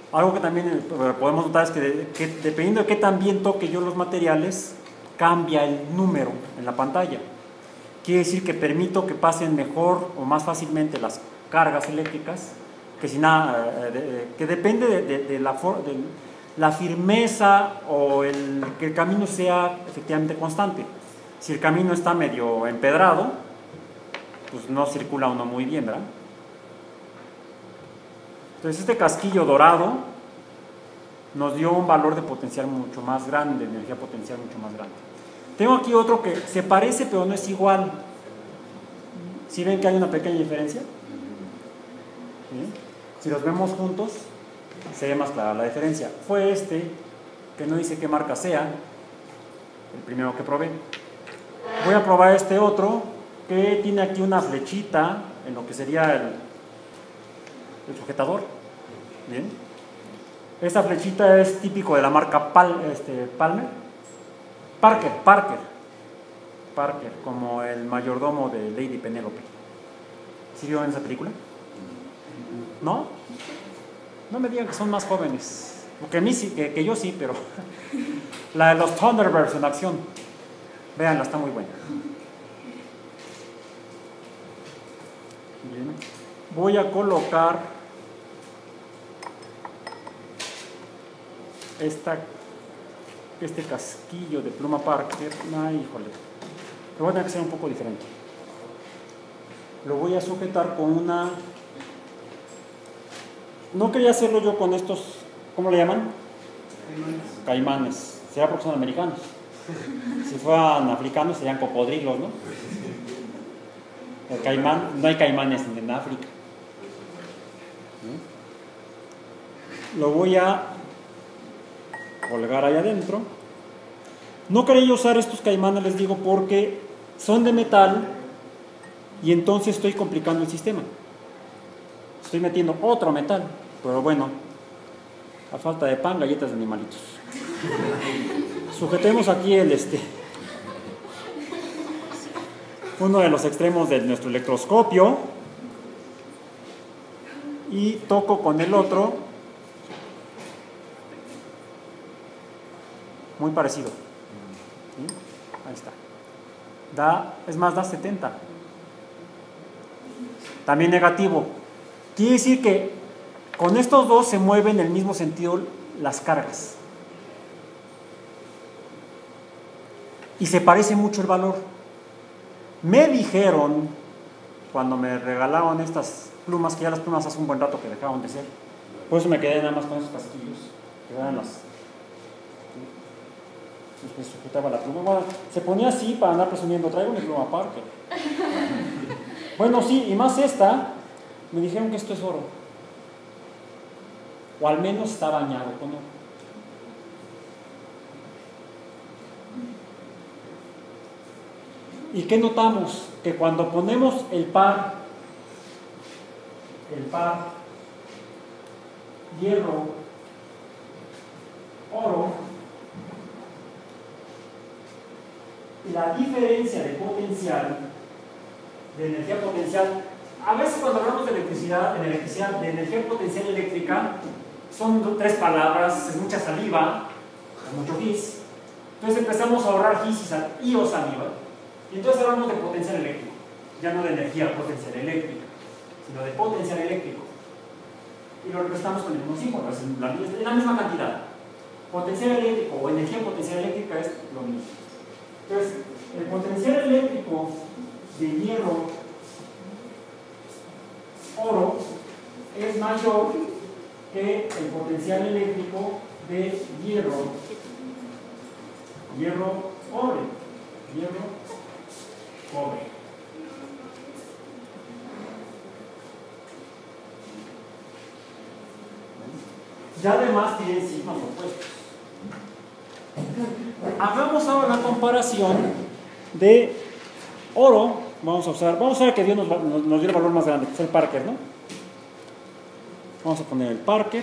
Algo que también podemos notar es que dependiendo de qué tan bien toque yo los materiales, cambia el número en la pantalla. Quiere decir que permito que pasen mejor o más fácilmente las cargas eléctricas, que si nada, que depende de la firmeza o que el camino sea efectivamente constante. Si el camino está medio empedrado, pues no circula uno muy bien, ¿verdad? Entonces este casquillo dorado nos dio un valor de potencial mucho más grande, de energía potencial mucho más grande. Tengo aquí otro que se parece pero no es igual. ¿Sí ven que hay una pequeña diferencia? ¿Sí? Si los vemos juntos, se ve más clara la diferencia. Fue este, que no dice qué marca sea, el primero que probé. Voy a probar este otro, que tiene aquí una flechita en lo que sería el sujetador. Bien. Esta flechita es típico de la marca Palmer. Parker, como el mayordomo de Lady Penélope. ¿Sí vieron esa película? ¿No? No me digan que son más jóvenes. Porque a mí sí, que yo sí, pero la de los Thunderbirds en acción. Véanla, está muy buena. Bien. Voy a colocar este casquillo de pluma Parker. Ay, híjole. Lo voy a tener que hacer un poco diferente. Lo voy a sujetar con una... No quería hacerlo yo con estos, ¿cómo le llaman? Caimanes. Será porque son americanos. Si fueran africanos serían cocodrilos, ¿no? El caimán, no hay caimanes en África. Lo voy a colgar ahí adentro. No quería usar estos caimanes, les digo, porque son de metal y entonces estoy complicando el sistema. Estoy metiendo otro metal, pero bueno, a falta de pan, galletas de animalitos. Sujetemos aquí uno de los extremos de nuestro electroscopio y toco con el otro, muy parecido. ¿Sí? Ahí está. Da 70. También negativo. Quiere decir que con estos dos se mueven en el mismo sentido las cargas. Y se parece mucho el valor. Me dijeron, cuando me regalaron estas plumas, que ya las plumas hace un buen rato que dejaron de ser, por eso me quedé nada más con esos casquillos, que eran las que sujetaba la pluma. Bueno, se ponía así para andar presumiendo, traigo mi pluma Parker. Bueno, sí, y más esta, me dijeron que esto es oro. O al menos está bañado con oro. ¿Y qué notamos? Que cuando ponemos el par hierro, oro, la diferencia de potencial, de energía potencial, a veces cuando hablamos de electricidad, de energía potencial eléctrica, son 3 palabras, es mucha saliva, es mucho gis. Entonces empezamos a ahorrar gis y o saliva. Y entonces hablamos de potencial eléctrico, ya no de energía potencial eléctrica, sino de potencial eléctrico. Y lo representamos con el mismo símbolo, es la misma cantidad. Potencial eléctrico o energía potencial eléctrica es lo mismo. Entonces, el potencial eléctrico de hierro, oro, es mayor que el potencial eléctrico de hierro, cobre. Ya además tienen signos opuestos. Hagamos ahora la comparación de oro. Vamos a usar que Dios nos dio el valor más grande, que fue el Parker, ¿no? Vamos a poner el Parker.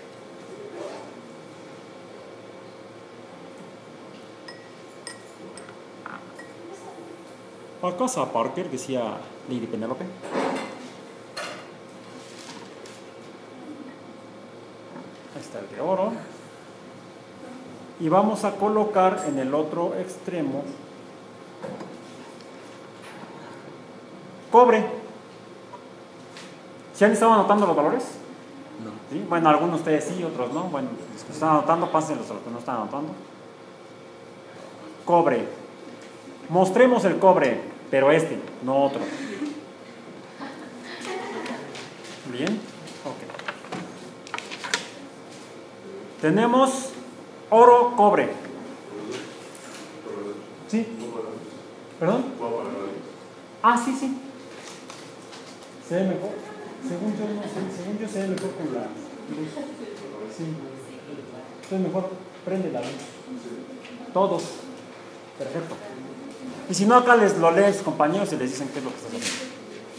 A casa Parker, decía Lady Penélope. Ahí está el de oro. Y vamos a colocar en el otro extremo cobre. ¿Sí han estado anotando los valores? No. ¿Sí? Bueno, algunos de ustedes sí, otros no. Bueno, los que están anotando, pásenlos a los que no están anotando. Cobre. Mostremos el cobre, pero este, no otro. Bien, ok. Tenemos oro, cobre. ¿Sí? ¿Perdón? Ah, sí, sí. Se ve mejor. Según yo, no sé, según yo se ve mejor con la luz. Sí. Entonces mejor prende la luz. Todos. Perfecto. Y si no, acá les lo leen sus compañeros y les dicen qué es lo que estás haciendo.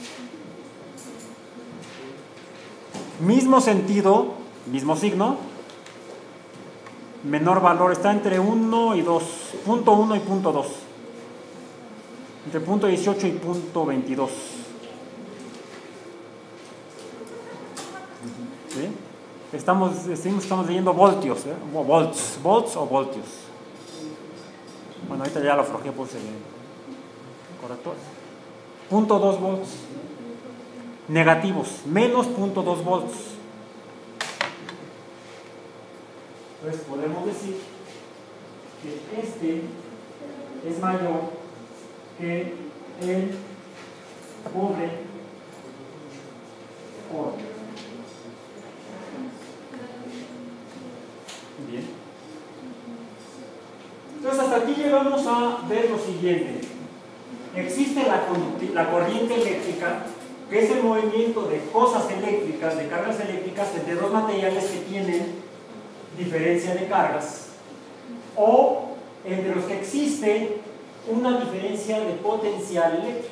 Mismo sentido, mismo signo, menor valor, está entre 1 y 2, punto 1 y punto 2, entre punto 18 y punto 22. ¿Sí? Estamos leyendo voltios, volts o voltios. Bueno, ahorita ya lo aflojé, puse el corrector. Punto 2 volts. Negativos, menos 0.2 volts. Entonces podemos decir que este es mayor que el cobre oro. Bien. Entonces hasta aquí llegamos a ver lo siguiente. Existe la corriente eléctrica, que es el movimiento de cosas eléctricas, de cargas eléctricas entre dos materiales que tienen diferencia de cargas, o entre los que existe una diferencia de potencial eléctrico.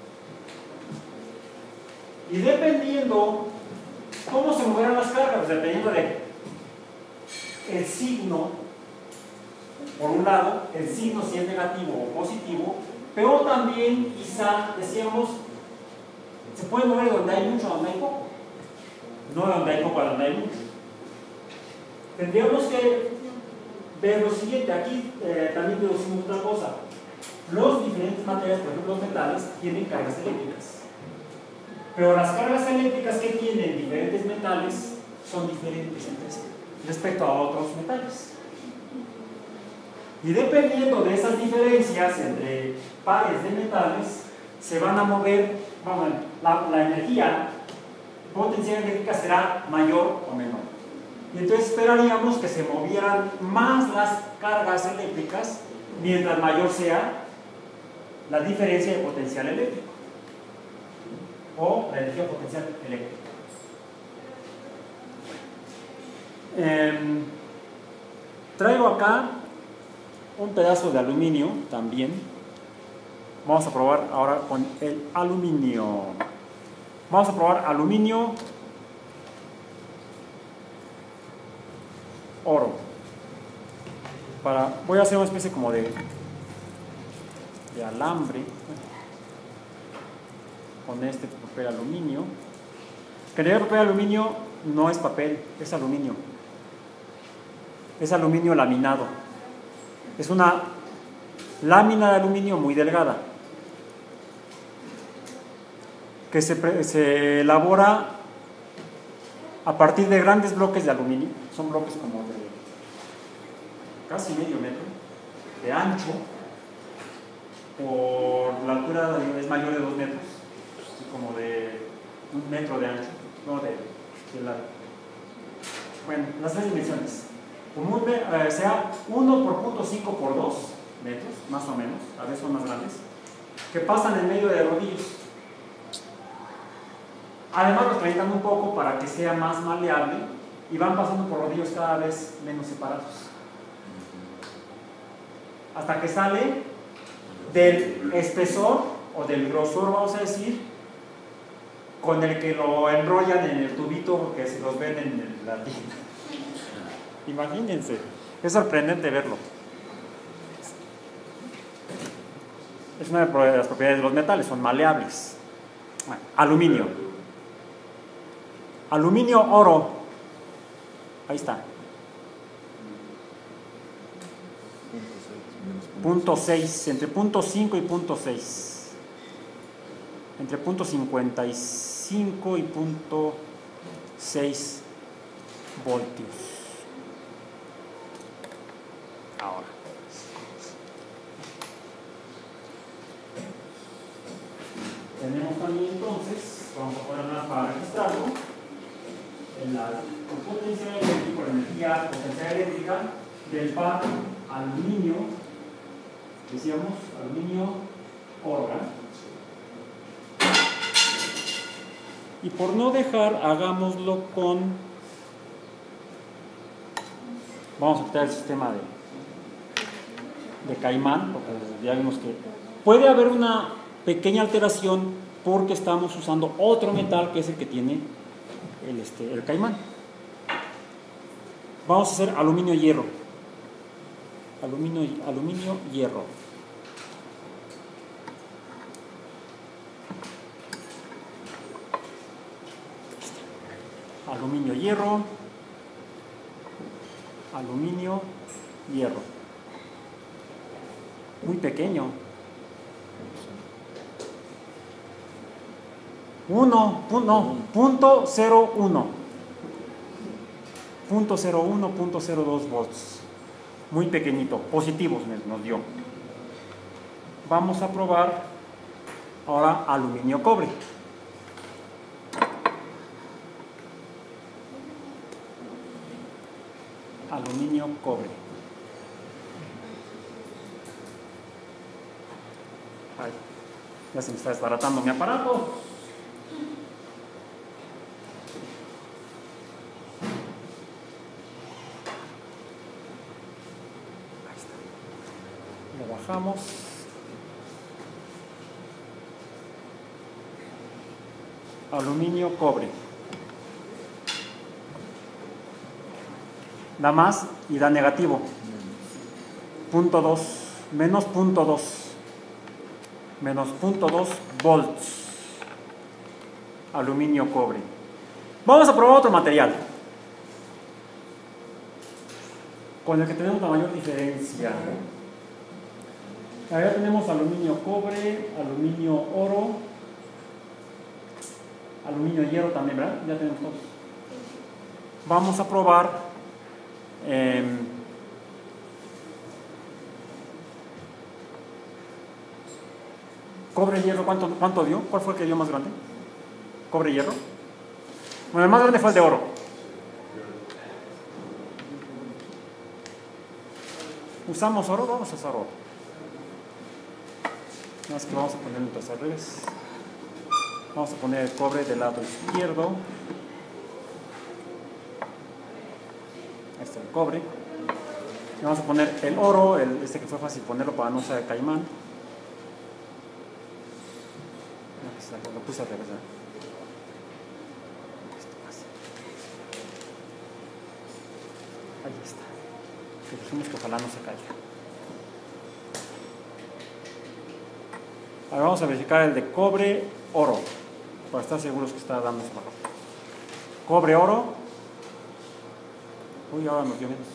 Y dependiendo cómo se moverán las cargas, dependiendo de el signo, por un lado, el signo si es negativo o positivo, pero también quizá, decíamos, se puede mover donde hay mucho, donde hay poco. No donde hay poco, donde hay mucho. Tendríamos que ver lo siguiente. Aquí también deducimos otra cosa. Los diferentes materiales, por ejemplo los metales, tienen cargas eléctricas. Pero las cargas eléctricas que tienen diferentes metales son diferentes entre sí respecto a otros metales. Y dependiendo de esas diferencias entre pares de metales, se van a mover, bueno, la energía potencial eléctrica será mayor o menor. Y entonces esperaríamos que se movieran más las cargas eléctricas mientras mayor sea la diferencia de potencial eléctrico o la energía potencial eléctrica. Traigo acá un pedazo de aluminio también. Vamos a probar ahora con el aluminio. Vamos a probar aluminio, oro. Voy a hacer una especie como de alambre con este papel aluminio. Que en realidad el papel aluminio no es papel, es aluminio. Es aluminio laminado. Es una lámina de aluminio muy delgada que se elabora a partir de grandes bloques de aluminio. Son bloques como de casi medio metro de ancho, por la altura es mayor de 2 metros, como de 1 metro de ancho, no de largo. Bueno, las 3 dimensiones. Sea 1 por 0.5 por 2 metros, más o menos, a veces son más grandes, que pasan en medio de rodillos. Además los calientan un poco para que sea más maleable y van pasando por rodillos cada vez menos separados. Hasta que sale del espesor o del grosor, vamos a decir, con el que lo enrollan en el tubito que se los ven en la tienda. Imagínense, es sorprendente verlo. Es una de las propiedades de los metales, son maleables. Bueno, aluminio. Aluminio, oro. Ahí está. Punto 6, entre punto 5 y punto 6. Entre punto 55 y punto 6 voltios. Ahora. Tenemos también entonces, vamos a poner una para registrarlo, el potencial eléctrico, la energía potencial eléctrica del par aluminio, decíamos, aluminio oro. Y por no dejar, hagámoslo con, vamos a quitar el sistema de Caimán, porque ya vimos que puede haber una pequeña alteración porque estamos usando otro metal que es el que tiene el Caimán. Vamos a hacer aluminio hierro. Aluminio hierro. Aluminio hierro. Aluminio hierro. Muy pequeño. 0.01. 0.02 volts. Muy pequeñito, positivos nos dio. Vamos a probar ahora aluminio cobre. Aluminio cobre. Ay, ya se me está desbaratando mi aparato. Bajamos. Aluminio, cobre. Da más y da negativo. Punto 2, menos punto 2. Menos punto 2 volts. Aluminio, cobre. Vamos a probar otro material con el que tenemos la mayor diferencia. Acá tenemos aluminio cobre, aluminio oro, aluminio hierro también, ¿verdad? Ya tenemos todos. Vamos a probar cobre hierro. ¿Cuánto dio? ¿Cuál fue el que dio más grande? ¿Cobre hierro? Bueno, el más grande fue el de oro. ¿Usamos oro? Vamos a usar oro. Nada más que vamos a poner entonces al revés. Vamos a poner el cobre del lado izquierdo. Ahí está el cobre. Y vamos a poner el oro, este que fue fácil ponerlo para no usar el Caimán. Lo puse al revés. Ahí está. Que dijimos que ojalá no se caiga. Ahora vamos a verificar el de cobre, oro, para estar seguros que está dando ese valor. Cobre, oro. Uy, ahora nos dio menos.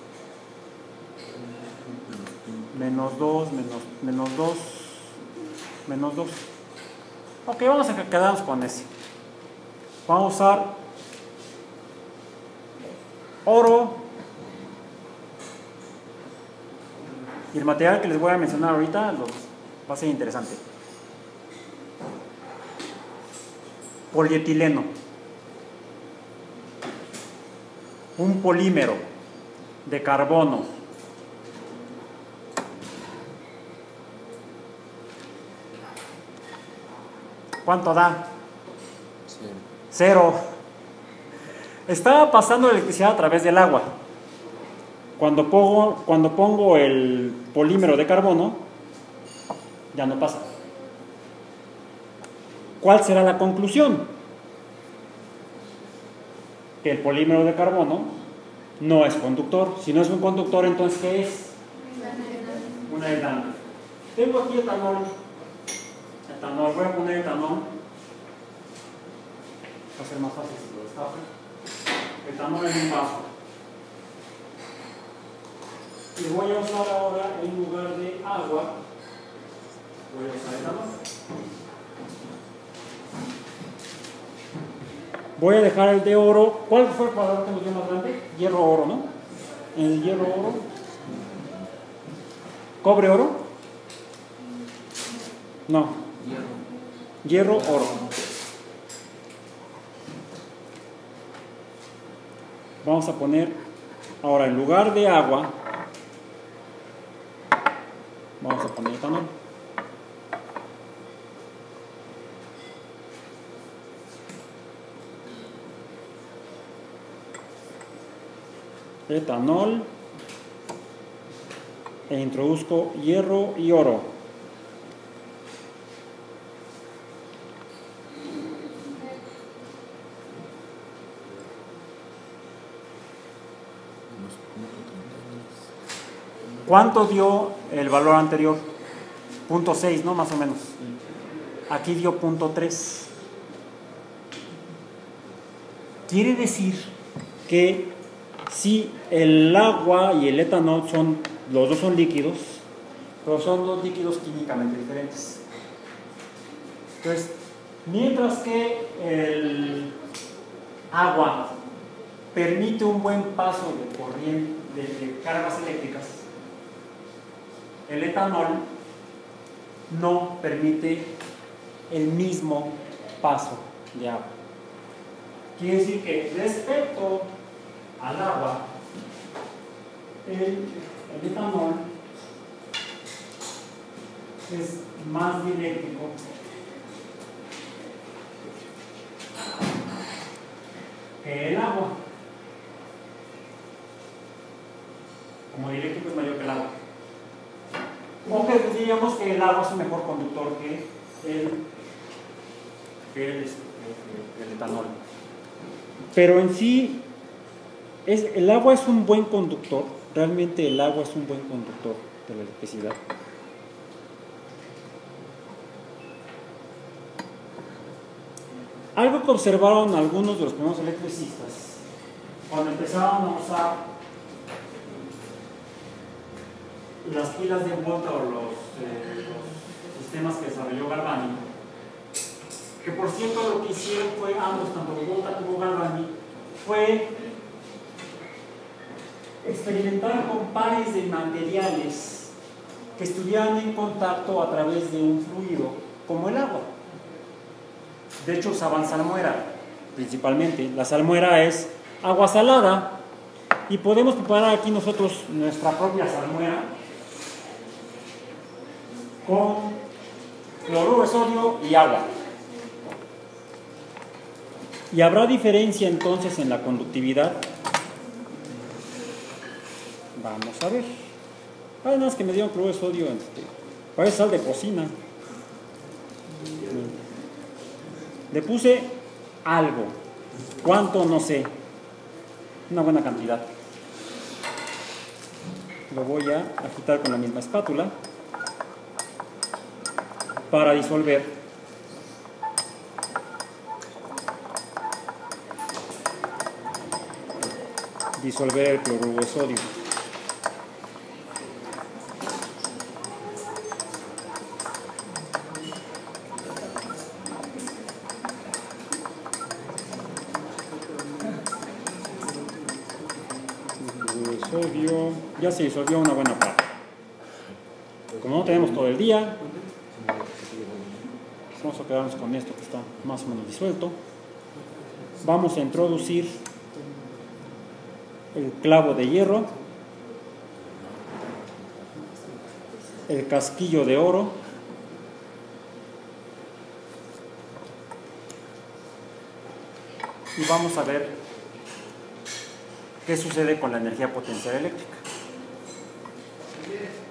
Menos 2, menos 2, menos 2. Ok, vamos a quedarnos con ese. Vamos a usar oro. Y el material que les voy a mencionar ahorita va a ser interesante. Polietileno. Un polímero de carbono. ¿Cuánto da? 0. Estaba pasando electricidad a través del agua. Cuando pongo el polímero de carbono, ya no pasa. ¿Cuál será la conclusión? Que el polímero de carbono no es conductor. Si no es un conductor, entonces ¿qué es? Un aislante. Tengo aquí etanol. Voy a poner etanol. Va a ser más fácil si lo destapo. Etanol en un vaso. Y voy a usar ahora, en lugar de agua, voy a usar etanol. Voy a dejar el de oro. ¿Cuál fue el valor que nos dio más grande? Hierro oro, ¿no? El hierro oro. ¿Cobre oro? No. Hierro oro. Vamos a poner ahora, en lugar de agua, vamos a poner etanol. Etanol, e introduzco hierro y oro. ¿Cuánto dio el valor anterior? 0.6, ¿no? Más o menos. Aquí dio 0.3. Quiere decir que si el agua y el etanol los dos son líquidos, pero son dos líquidos químicamente diferentes. Entonces, mientras que el agua permite un buen paso de corriente, de cargas eléctricas, el etanol no permite el mismo paso de agua. Quiere decir que respecto al agua, el etanol es más dieléctrico que el agua. Como dieléctrico es mayor que el agua. O que diríamos que el agua es un mejor conductor que el etanol. Pero en sí, el agua es un buen conductor. Realmente el agua es un buen conductor de la electricidad. Algo que observaron algunos de los primeros electricistas cuando empezaron a usar las pilas de Volta o los sistemas que desarrolló Galvani, que por cierto lo que hicieron fue ambos, tanto Volta como Galvani, fue experimentar con pares de materiales que estuvieran en contacto a través de un fluido como el agua. De hecho usaban salmuera principalmente. La salmuera es agua salada y podemos preparar aquí nosotros nuestra propia salmuera con cloruro de sodio y agua. Y habrá diferencia entonces en la conductividad. Vamos a ver. Además que me dieron cloruro de sodio, parece sal de cocina. Le puse algo. ¿Cuánto? No sé. Una buena cantidad. Lo voy a agitar con la misma espátula para disolver el cloruro de sodio. Ya se disolvió una buena parte. Como no tenemos todo el día, vamos a quedarnos con esto que está más o menos disuelto. Vamos a introducir el clavo de hierro, el casquillo de oro, y vamos a ver qué sucede con la energía potencial eléctrica.